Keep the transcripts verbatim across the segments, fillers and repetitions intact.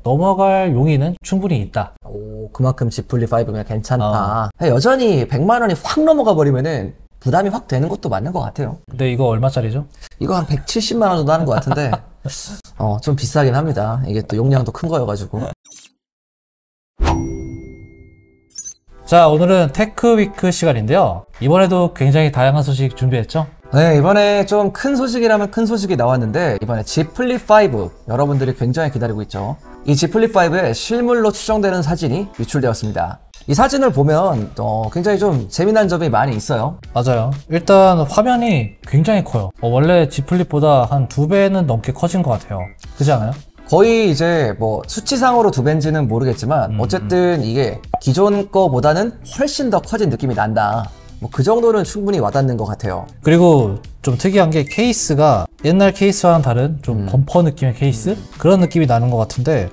넘어갈 용의는 충분히 있다. 오, 그만큼 Z 플립 파이브면 괜찮다. 어. 여전히 백만 원이 확 넘어가 버리면은 부담이 확 되는 것도 맞는 것 같아요. 근데 이거 얼마짜리죠? 이거 한 백칠십만 원 정도 하는 것 같은데 어, 좀 비싸긴 합니다. 이게 또 용량도 큰 거여가지고. 자, 오늘은 테크위크 시간인데요. 이번에도 굉장히 다양한 소식 준비했죠? 네, 이번에 좀 큰 소식이라면 큰 소식이 나왔는데 이번에 Z 플립 파이브 여러분들이 굉장히 기다리고 있죠. 이 Z 플립 파이브의 실물로 추정되는 사진이 유출되었습니다. 이 사진을 보면 어, 굉장히 좀 재미난 점이 많이 있어요. 맞아요. 일단 화면이 굉장히 커요. 어, 원래 Z 플립보다 한 두 배는 넘게 커진 것 같아요. 그렇지 않아요? 거의 이제 뭐 수치상으로 두 배인지는 모르겠지만 음. 어쨌든 이게 기존 거보다는 훨씬 더 커진 느낌이 난다. 뭐 그 정도는 충분히 와닿는 것 같아요. 그리고 좀 특이한 게 케이스가 옛날 케이스와는 다른 좀 음. 범퍼 느낌의 케이스? 음. 그런 느낌이 나는 것 같은데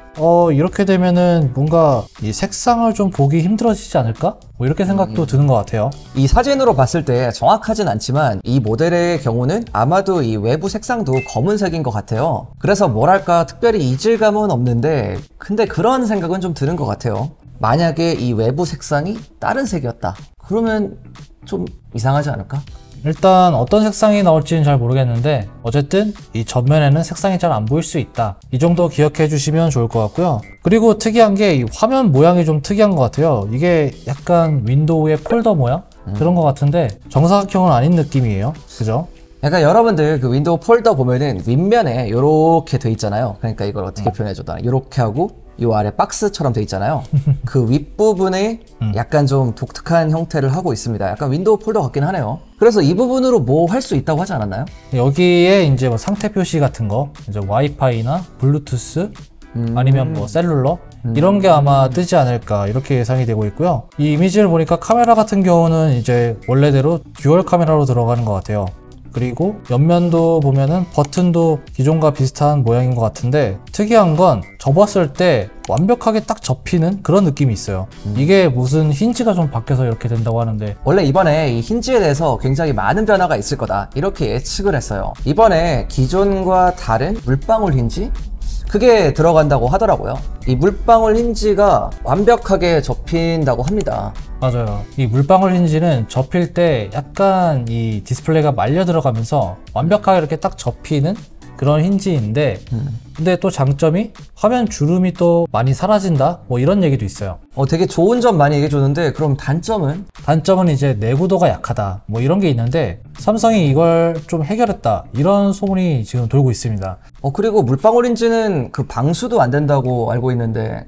어 이렇게 되면은 뭔가 이 색상을 좀 보기 힘들어지지 않을까? 뭐 이렇게 생각도 음. 드는 것 같아요. 이 사진으로 봤을 때 정확하진 않지만 이 모델의 경우는 아마도 이 외부 색상도 검은색인 것 같아요. 그래서 뭐랄까 특별히 이질감은 없는데 근데 그런 생각은 좀 드는 것 같아요. 만약에 이 외부 색상이 다른 색이었다 그러면 좀 이상하지 않을까? 일단 어떤 색상이 나올지는 잘 모르겠는데 어쨌든 이 전면에는 색상이 잘 안 보일 수 있다. 이 정도 기억해 주시면 좋을 것 같고요. 그리고 특이한 게 이 화면 모양이 좀 특이한 것 같아요. 이게 약간 윈도우의 폴더 모양? 음. 그런 것 같은데 정사각형은 아닌 느낌이에요. 그죠? 약간 여러분들 그 윈도우 폴더 보면은 윗면에 이렇게 돼 있잖아요. 그러니까 이걸 어떻게 음. 표현해줘다. 이렇게 하고 이 아래 박스처럼 돼 있잖아요. 그 윗부분에 음. 약간 좀 독특한 형태를 하고 있습니다. 약간 윈도우 폴더 같긴 하네요. 그래서 이 부분으로 뭐 할 수 있다고 하지 않았나요? 여기에 이제 뭐 상태 표시 같은 거, 이제 와이파이나 블루투스 음. 아니면 뭐 셀룰러 음. 이런 게 아마 뜨지 않을까 이렇게 예상이 되고 있고요. 이 이미지를 보니까 카메라 같은 경우는 이제 원래대로 듀얼 카메라로 들어가는 것 같아요. 그리고 옆면도 보면은 버튼도 기존과 비슷한 모양인 것 같은데 특이한 건 접었을 때 완벽하게 딱 접히는 그런 느낌이 있어요. 음. 이게 무슨 힌지가 좀 바뀌어서 이렇게 된다고 하는데 원래 이번에 이 힌지에 대해서 굉장히 많은 변화가 있을 거다 이렇게 예측을 했어요. 이번에 기존과 다른 물방울 힌지? 그게 들어간다고 하더라고요. 이 물방울 힌지가 완벽하게 접힌다고 합니다. 맞아요. 이 물방울 힌지는 접힐 때 약간 이 디스플레이가 말려 들어가면서 완벽하게 이렇게 딱 접히는 그런 힌지인데 음. 근데 또 장점이 화면 주름이 또 많이 사라진다 뭐 이런 얘기도 있어요. 어 되게 좋은 점 많이 얘기해 줬는데 그럼 단점은? 단점은 이제 내구도가 약하다 뭐 이런 게 있는데 삼성이 이걸 좀 해결했다 이런 소문이 지금 돌고 있습니다. 어 그리고 물방울 힌지는 그 방수도 안 된다고 알고 있는데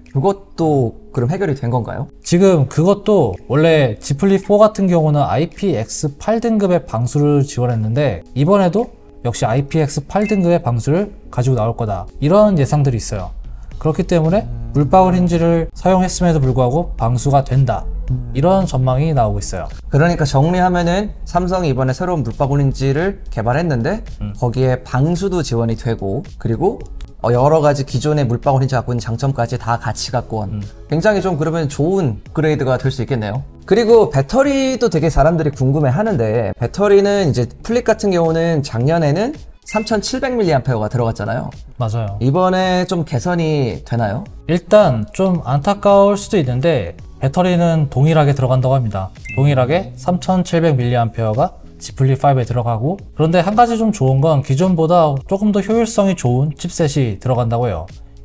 그것도 그럼 해결이 된 건가요? 지금 그것도 원래 Z 플립 사 같은 경우는 아이 피 엑스 팔 등급의 방수를 지원했는데 이번에도 역시 아이 피 엑스 팔 등급의 방수를 가지고 나올 거다 이런 예상들이 있어요. 그렇기 때문에 음... 물방울 힌지를 사용했음에도 불구하고 방수가 된다 음... 이런 전망이 나오고 있어요. 그러니까 정리하면은 삼성이 이번에 새로운 물방울 힌지를 개발했는데 음. 거기에 방수도 지원이 되고 그리고 어 여러 가지 기존의 물방울 힌지 갖고 있는 장점까지 다 같이 갖고 온 음. 굉장히 좀 그러면 좋은 그레이드가 될 수 있겠네요. 그리고 배터리도 되게 사람들이 궁금해 하는데 배터리는 이제 플립 같은 경우는 작년에는 삼천칠백 밀리앰페어가 들어갔잖아요. 맞아요. 이번에 좀 개선이 되나요? 일단 좀 안타까울 수도 있는데 배터리는 동일하게 들어간다고 합니다. 동일하게 삼천칠백 밀리앰페어가 Z 플립 파이브에 들어가고 그런데 한 가지 좀 좋은 건 기존보다 조금 더 효율성이 좋은 칩셋이 들어간다고 해요.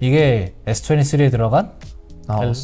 이게 에스 이십삼에 들어간 어, 엘...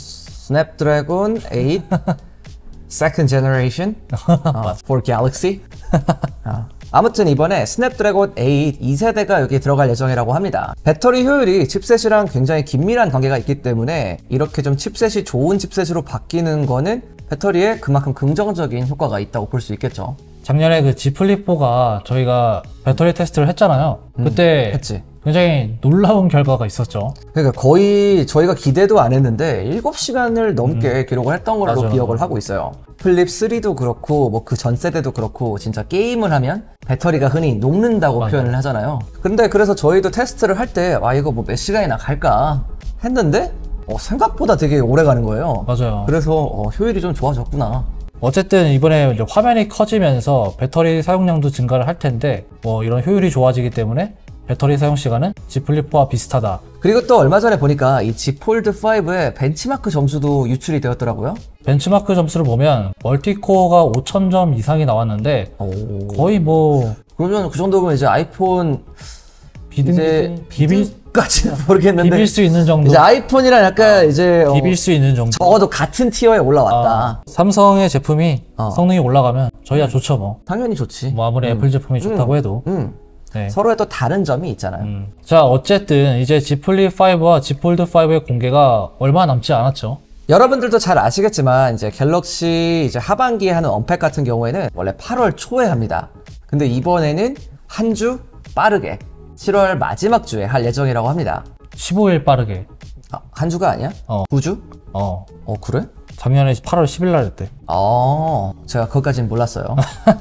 스냅드래곤 에잇 Second Generation 어, for Galaxy 어. 아무튼 이번에 스냅드래곤 에잇 이 세대가 여기에 들어갈 예정이라고 합니다. 배터리 효율이 칩셋이랑 굉장히 긴밀한 관계가 있기 때문에 이렇게 좀 칩셋이 좋은 칩셋으로 바뀌는 거는 배터리에 그만큼 긍정적인 효과가 있다고 볼 수 있겠죠. 작년에 그 Z 플립 사가 저희가 배터리 테스트를 했잖아요. 음, 그때 했지. 굉장히 놀라운 결과가 있었죠. 그러니까 거의 저희가 기대도 안 했는데 일곱 시간을 넘게 음. 기록을 했던 걸로 맞아, 기억을 맞아. 하고 있어요. 플립 쓰리도 그렇고 뭐 그 전 세대도 그렇고 진짜 게임을 하면 배터리가 흔히 녹는다고 맞아. 표현을 하잖아요. 근데 그래서 저희도 테스트를 할 때 아 이거 뭐 몇 시간이나 갈까 했는데 어, 생각보다 되게 오래 가는 거예요. 맞아요. 그래서 어, 효율이 좀 좋아졌구나. 어쨌든 이번에 이제 화면이 커지면서 배터리 사용량도 증가를 할 텐데 뭐 이런 효율이 좋아지기 때문에 배터리 사용 시간은 Z 플립 사와 비슷하다. 그리고 또 얼마 전에 보니까 이 Z 폴드 파이브의 벤치마크 점수도 유출이 되었더라고요. 벤치마크 점수를 보면 멀티코어가 오천 점 이상이 나왔는데 오. 거의 뭐 그러면 그 정도면 이제 아이폰 비등 이제 비빌 까지는 모르겠는데 비빌 수 있는 정도. 이제 아이폰이랑 약간 어, 이제 비빌 수 있는 정도. 적어도 같은 티어에 올라왔다. 아, 삼성의 제품이 어. 성능이 올라가면 저희야 좋죠 뭐. 당연히 좋지. 뭐 아무리 음. 애플 제품이 좋다고 음. 해도. 음. 네. 서로의 또 다른 점이 있잖아요. 음. 자, 어쨌든 이제 Z 플립 파이브와 Z 폴드 파이브의 공개가 얼마 남지 않았죠. 여러분들도 잘 아시겠지만 이제 갤럭시 이제 하반기에 하는 언팩 같은 경우에는 원래 팔월 초에 합니다. 근데 이번에는 한 주 빠르게 칠월 마지막 주에 할 예정이라고 합니다. 십오 일 빠르게. 아, 한 주가 아니야? 어. 구 주? 어. 어, 그래? 작년에 팔월 십일 날 했대. 어, 제가 그것까진 몰랐어요.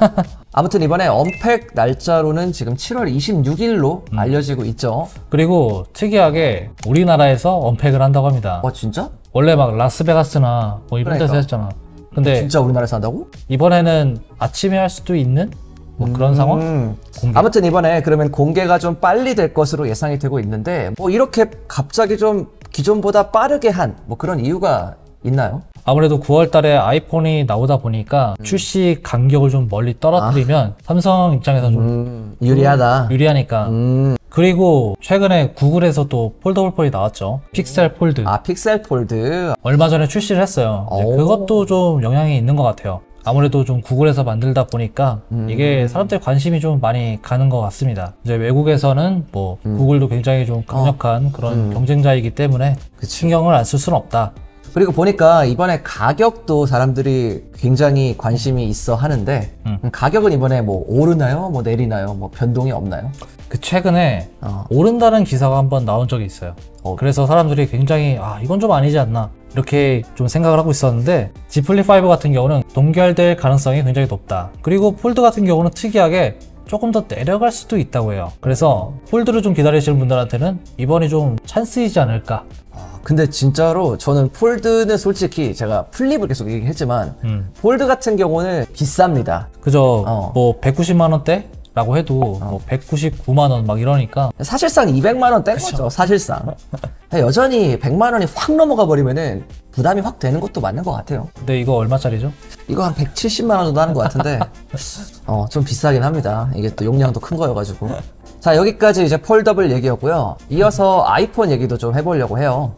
아무튼 이번에 언팩 날짜로는 지금 칠월 이십육일로 음. 알려지고 있죠. 그리고 특이하게 우리나라에서 언팩을 한다고 합니다. 와, 진짜? 원래 막 라스베가스나 뭐 이런 그러니까. 데서 했잖아. 근데 진짜 우리나라에서 한다고? 이번에는 아침에 할 수도 있는 뭐 그런 음. 상황? 공개. 아무튼 이번에 그러면 공개가 좀 빨리 될 것으로 예상이 되고 있는데 뭐 이렇게 갑자기 좀 기존보다 빠르게 한 뭐 그런 이유가 있나요? 아무래도 구월 달에 아이폰이 나오다 보니까 음. 출시 간격을 좀 멀리 떨어뜨리면 아. 삼성 입장에서 좀 음, 유리하다. 유리하니까. 음. 그리고 최근에 구글에서 또 폴더블 폴이 나왔죠. 픽셀 폴드. 아, 픽셀 폴드. 얼마 전에 출시를 했어요. 이제 그것도 좀 영향이 있는 것 같아요. 아무래도 좀 구글에서 만들다 보니까 음. 이게 사람들 관심이 좀 많이 가는 것 같습니다. 이제 외국에서는 뭐 음. 구글도 굉장히 좀 강력한 어. 그런 음. 경쟁자이기 때문에 그치. 신경을 안 쓸 수는 없다. 그리고 보니까 이번에 가격도 사람들이 굉장히 관심이 있어 하는데 음. 가격은 이번에 뭐 오르나요? 뭐 내리나요? 뭐 변동이 없나요? 그 최근에 어. 오른다는 기사가 한번 나온 적이 있어요. 어. 그래서 사람들이 굉장히 아 이건 좀 아니지 않나 이렇게 좀 생각을 하고 있었는데 Z 플립 파이브 같은 경우는 동결될 가능성이 굉장히 높다. 그리고 폴드 같은 경우는 특이하게 조금 더 내려갈 수도 있다고 해요. 그래서 폴드를 좀 기다리시는 분들한테는 이번이 좀 찬스이지 않을까. 아, 근데 진짜로 저는 폴드는 솔직히 제가 플립을 계속 얘기했지만 음. 폴드 같은 경우는 비쌉니다. 그죠. 어. 뭐 백구십만 원대? 라고 해도 어. 뭐 백구십구만 원 막 이러니까 사실상 이백만 원 뗀 거죠, 사실상. 여전히 백만 원이 확 넘어가 버리면은 부담이 확 되는 것도 맞는 것 같아요. 근데 이거 얼마짜리죠? 이거 한 백칠십만 원 정도 하는 것 같은데 어, 좀 비싸긴 합니다. 이게 또 용량도 큰 거여가지고. 자, 여기까지 이제 폴더블 얘기였고요. 이어서 아이폰 얘기도 좀 해보려고 해요.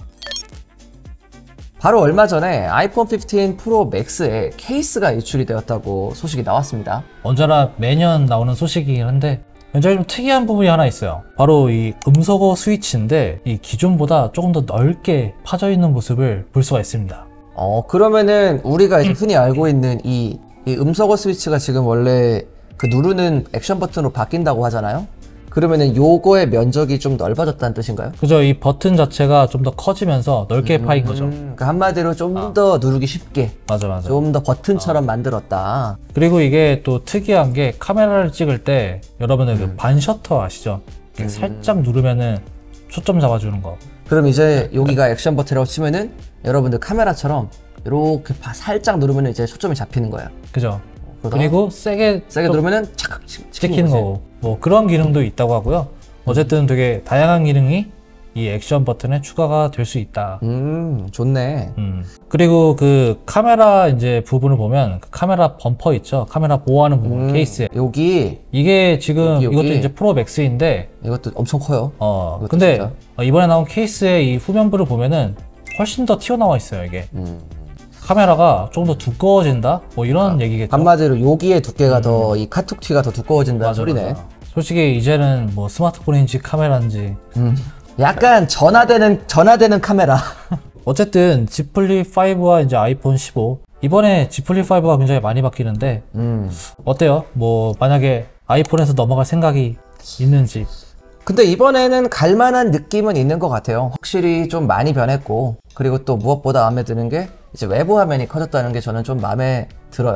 바로 얼마 전에 아이폰 십오 프로 맥스에 케이스가 유출이 되었다고 소식이 나왔습니다. 언제나 매년 나오는 소식이긴 한데 굉장히 좀 특이한 부분이 하나 있어요. 바로 이 음소거 스위치인데 이 기존보다 조금 더 넓게 파져 있는 모습을 볼 수가 있습니다. 어, 그러면은 우리가 이제 흔히 알고 있는 이, 이 음소거 스위치가 지금 원래 그 누르는 액션 버튼으로 바뀐다고 하잖아요. 그러면은 요거의 면적이 좀 넓어졌다는 뜻인가요? 그죠. 이 버튼 자체가 좀 더 커지면서 넓게 음, 파인 거죠. 그러니까 한마디로 좀 더 아. 누르기 쉽게, 맞아 맞아. 좀 더 버튼처럼 아. 만들었다. 그리고 이게 또 특이한 게 카메라를 찍을 때 여러분들 음. 그 반셔터 아시죠? 이렇게 음. 살짝 누르면은 초점 잡아주는 거. 그럼 이제 여기가 액션 버튼이라고 치면은 여러분들 카메라처럼 이렇게 살짝 누르면 이제 초점이 잡히는 거야. 그죠. 그리고 세게 세게 누르면은 착 찍히는 거고 뭐 그런 기능도 있다고 하고요. 어쨌든 되게 다양한 기능이 이 액션 버튼에 추가가 될 수 있다. 음, 좋네. 음. 그리고 그 카메라 이제 부분을 보면 그 카메라 범퍼 있죠. 카메라 보호하는 부분 음, 케이스에 여기 이게 지금 여기, 여기. 이것도 이제 프로 맥스인데 이것도 엄청 커요. 어 근데 진짜. 이번에 나온 케이스의 이 후면부를 보면은 훨씬 더 튀어나와 있어요 이게. 음. 카메라가 조금 더 두꺼워진다? 뭐 이런 아, 얘기겠죠. 한마디로 여기의 두께가 음. 더, 이 카툭튀가 더 두꺼워진다는 맞아, 소리네. 맞아. 솔직히 이제는 뭐 스마트폰인지 카메라인지 음. 약간 전화되는 전화되는 카메라. 어쨌든 Z 플립 파이브와 이제 아이폰 십오 이번에 Z 플립 파이브가 굉장히 많이 바뀌는데 음. 어때요? 뭐 만약에 아이폰에서 넘어갈 생각이 있는지. 근데 이번에는 갈만한 느낌은 있는 것 같아요. 확실히 좀 많이 변했고, 그리고 또 무엇보다 마음에 드는 게 이제 외부 화면이 커졌다는 게 저는 좀 마음에 들어요.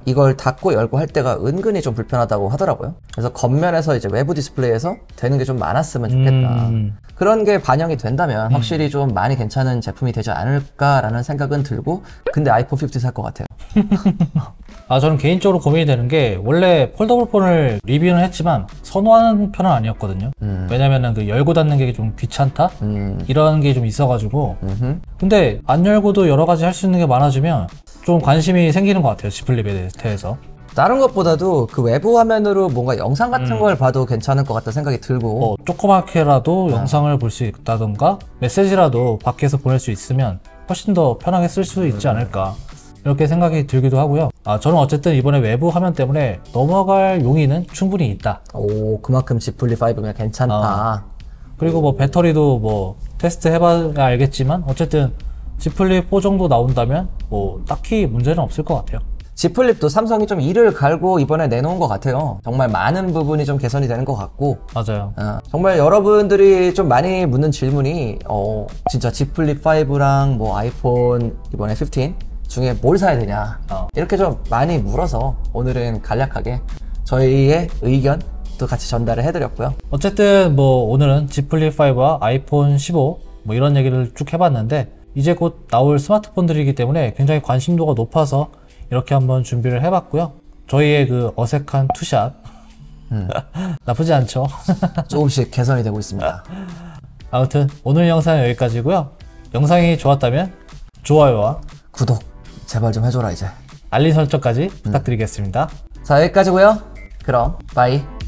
이걸 닫고 열고 할 때가 은근히 좀 불편하다고 하더라고요. 그래서 겉면에서 이제 외부 디스플레이에서 되는 게 좀 많았으면 좋겠다. 음. 그런 게 반영이 된다면 확실히 좀 많이 괜찮은 제품이 되지 않을까라는 생각은 들고, 근데 아이폰 피프티 살 것 같아요. 아, 저는 개인적으로 고민이 되는 게 원래 폴더블 폰을 리뷰는 했지만 선호하는 편은 아니었거든요. 음. 왜냐면은 그 열고 닫는 게 좀 귀찮다? 음. 이런 게 좀 있어가지고. 음흠. 근데 안 열고도 여러 가지 할 수 있는 게 많아지면 좀 관심이 생기는 것 같아요. Z 플립에 대해서. 다른 것보다도 그 외부 화면으로 뭔가 영상 같은 음. 걸 봐도 괜찮을 것 같다는 생각이 들고, 어, 조그맣게라도 어. 영상을 볼 수 있다던가 메시지라도 밖에서 보낼 수 있으면 훨씬 더 편하게 쓸 수 있지 않을까, 이렇게 생각이 들기도 하고요. 아, 저는 어쨌든 이번에 외부 화면 때문에 넘어갈 용의는 충분히 있다. 오, 그만큼 Z 플립 파이브가 괜찮다. 어. 그리고 뭐 배터리도 뭐 테스트 해봐야 알겠지만 어쨌든 Z 플립 사 정도 나온다면 뭐 딱히 문제는 없을 것 같아요. Z 플립도 삼성이 좀 이를 갈고 이번에 내놓은 것 같아요. 정말 많은 부분이 좀 개선이 되는 것 같고. 맞아요. 어, 정말 여러분들이 좀 많이 묻는 질문이 어, 진짜 Z 플립 파이브랑 뭐 아이폰 이번에 십오 중에 뭘 사야 되냐, 어. 이렇게 좀 많이 물어서 오늘은 간략하게 저희의 의견도 같이 전달을 해드렸고요. 어쨌든 뭐 오늘은 Z 플립 파이브와 아이폰 십오 뭐 이런 얘기를 쭉 해봤는데, 이제 곧 나올 스마트폰들이기 때문에 굉장히 관심도가 높아서 이렇게 한번 준비를 해봤고요. 저희의 그 어색한 투샷 음. 나쁘지 않죠? 조금씩 개선이 되고 있습니다. 아무튼 오늘 영상은 여기까지고요. 영상이 좋았다면 좋아요와 구독 제발 좀 해줘라 이제. 알림 설정까지 음. 부탁드리겠습니다. 자, 여기까지고요. 그럼 바이.